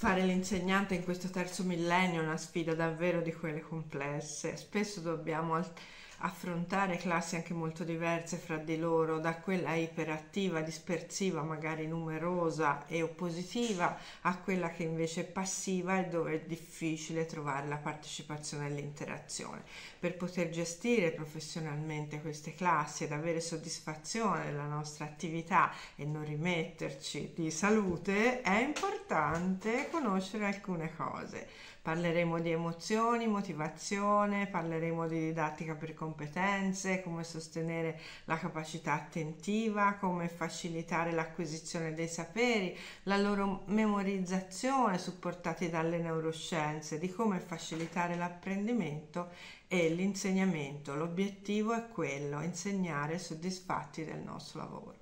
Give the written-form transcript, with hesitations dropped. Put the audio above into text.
Fare l'insegnante in questo terzo millennio è una sfida davvero di quelle complesse. Spesso dobbiamo affrontare classi anche molto diverse fra di loro, da quella iperattiva, dispersiva, magari numerosa e oppositiva, a quella che invece è passiva e dove è difficile trovare la partecipazione e l'interazione. Per poter gestire professionalmente queste classi ed avere soddisfazione della nostra attività e non rimetterci di salute, è importante conoscere alcune cose. Parleremo di emozioni, motivazione, parleremo di didattica per competenze, come sostenere la capacità attentiva, come facilitare l'acquisizione dei saperi, la loro memorizzazione supportati dalle neuroscienze, di come facilitare l'apprendimento e l'insegnamento. L'obiettivo è quello, insegnare soddisfatti del nostro lavoro.